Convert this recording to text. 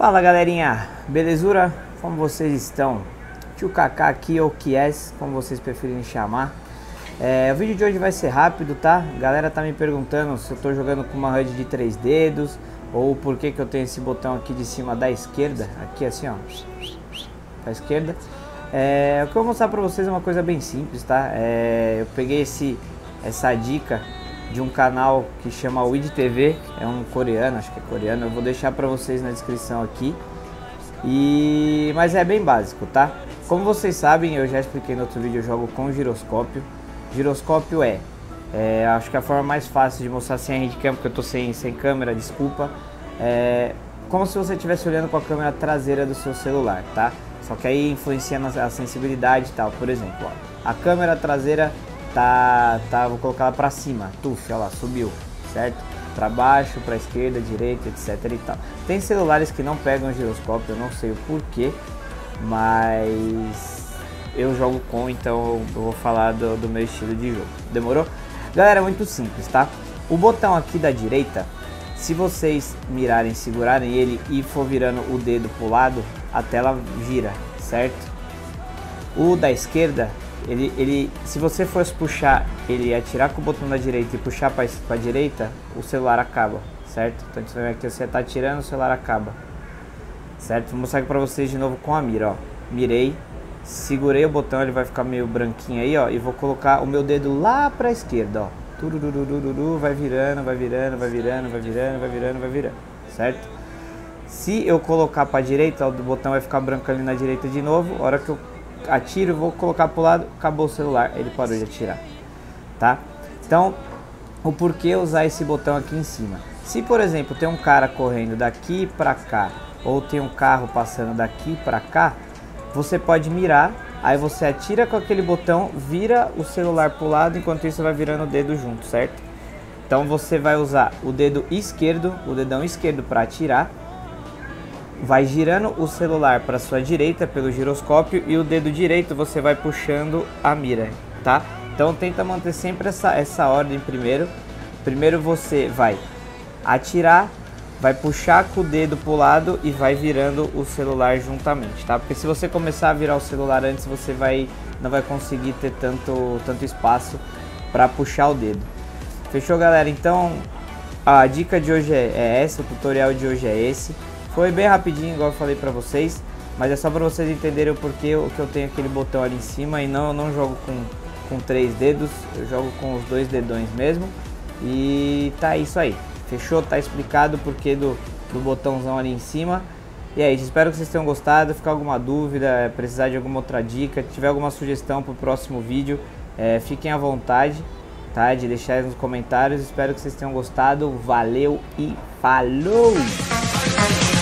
Fala galerinha, belezura? Como vocês estão? Tio Kaká aqui, ou Kies, como vocês preferirem chamar. O vídeo de hoje vai ser rápido, tá? A galera tá me perguntando se eu tô jogando com uma HUD de 3 dedos ou por que eu tenho esse botão aqui de cima da esquerda, aqui assim ó, pra esquerda. O que eu vou mostrar pra vocês é uma coisa bem simples, tá? Eu peguei essa dica de um canal que chama WidTV, é um coreano, acho que é coreano, eu vou deixar pra vocês na descrição aqui. Mas é bem básico, tá? Como vocês sabem, eu já expliquei no outro vídeo, eu jogo com giroscópio. Giroscópio acho que a forma mais fácil de mostrar sem a handcam, porque eu tô sem câmera, desculpa. Como se você estivesse olhando com a câmera traseira do seu celular, tá? Só que aí influencia a sensibilidade e tal. Por exemplo, ó, a câmera traseira vou colocar ela pra cima, olha lá, subiu, certo? Pra baixo, pra esquerda, direita, etc e tal. Tem celulares que não pegam giroscópio, eu não sei o porquê, mas eu jogo com, então eu vou falar do meu estilo de jogo. Demorou? Galera, é muito simples, tá? O botão aqui da direita, se vocês mirarem, segurarem ele e for virando o dedo pro lado, a tela gira, certo? O da esquerda, se você fosse puxar ele, atirar com o botão da direita e puxar para a direita, o celular acaba, certo? Então você vai ver que você tá atirando, o celular acaba, certo? Vou mostrar aqui para vocês de novo com a mira, ó. Mirei, segurei o botão, ele vai ficar meio branquinho aí, ó, e vou colocar o meu dedo lá para a esquerda, ó. Turururururu, vai virando, vai virando, vai virando, vai virando, vai virando, vai virando, certo? Se eu colocar para a direita, o botão vai ficar branco ali na direita de novo. A hora que eu atiro, vou colocar pro lado, acabou o celular, ele parou de atirar, tá? Então, o porquê usar esse botão aqui em cima? Se, por exemplo, tem um cara correndo daqui pra cá, ou tem um carro passando daqui pra cá, você pode mirar, aí você atira com aquele botão, vira o celular pro lado, enquanto isso vai virando o dedo junto, certo? Então você vai usar o dedo esquerdo, o dedão esquerdo para atirar, vai girando o celular para sua direita pelo giroscópio e o dedo direito você vai puxando a mira, tá? Então tenta manter sempre essa ordem primeiro. Primeiro você vai atirar, vai puxar com o dedo pro lado e vai virando o celular juntamente, tá? Porque se você começar a virar o celular antes, você não vai conseguir ter tanto espaço para puxar o dedo. Fechou, galera? Então a dica de hoje é essa, o tutorial de hoje é esse. Foi bem rapidinho, igual eu falei pra vocês, mas é só pra vocês entenderem o porquê que eu tenho aquele botão ali em cima e não jogo com 3 dedos, eu jogo com os 2 dedões mesmo. E tá isso aí, fechou? Tá explicado o porquê do botãozão ali em cima. E é isso, espero que vocês tenham gostado. Ficar alguma dúvida, precisar de alguma outra dica, tiver alguma sugestão pro próximo vídeo, fiquem à vontade, tá? De deixar aí nos comentários. Espero que vocês tenham gostado, valeu e falou!